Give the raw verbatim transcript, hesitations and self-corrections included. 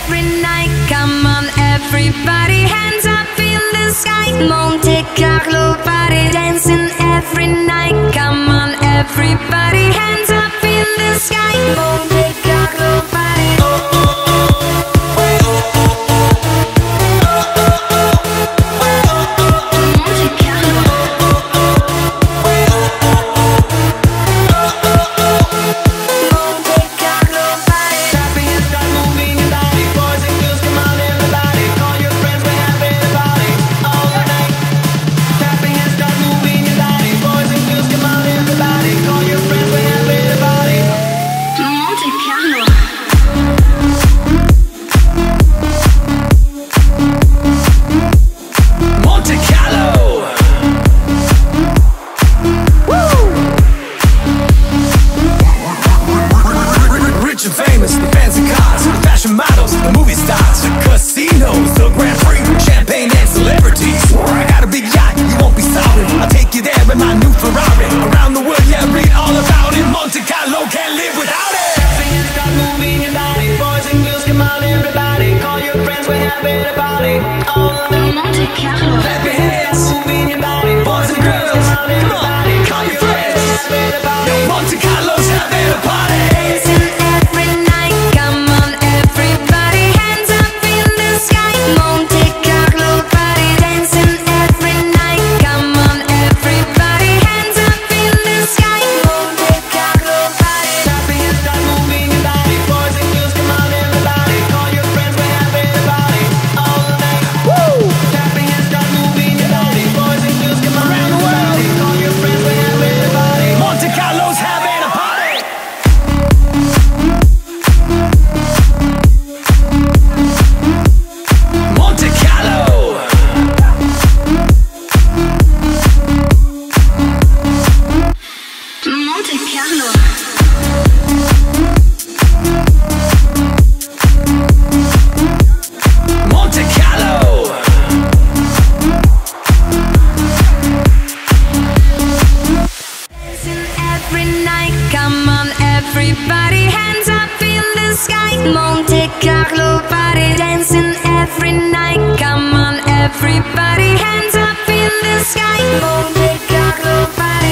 every night. Come on, everybody, hands up in the sky. Monte Carlo party dancing every night. Come on, everybody, hands up in the sky. Monte Carlo party. Oh, oh, oh, oh, oh, oh, oh, oh, Monte Carlo. Monte Carlo party. Tapping and start moving your body, boys and girls, come on everybody, call your friends, we're having a party all night. Tapping and start moving your body, boys and girls, come on everybody, call your friends, we're having a party. Monte Carlo. Monte Carlo. Rich and famous, the fancy cars, the fashion models, the movie stars, the casinos, the Grand Prix, champagne and celebrities. I got a big yacht, you won't be sorry. I'll take you there in my new Ferrari. Around the world, yeah, read all about it. Monte Carlo, can't live without it. Tapping and start moving your body, boys and girls, come on everybody, call your friends, we're having a party all night. Monte Carlo. Clap your hands, moving your body, boys and girls, come on, call your friends. Yo, Monte Carlo's having a party. Dancing every night. Come on, everybody, hands up in the sky. Monte Carlo party dancing every night. Come on, everybody, hands up in the sky. Monte Carlo party. Tapping and start moving your body, boys and girls, come on everybody, call your friends, we're having a party all night. Woo! Tapping and start moving your body, boys and girls, come on around the world, call your friends, we're having a party. Monte Carlo's having a party. Monte Carlo. Monte Carlo. Monte Carlo. Dancing every night. Come on, everybody, hands up in the sky. Monte Carlo party dancing every night. Come on, everybody, hands up in the sky. Monte Carlo party.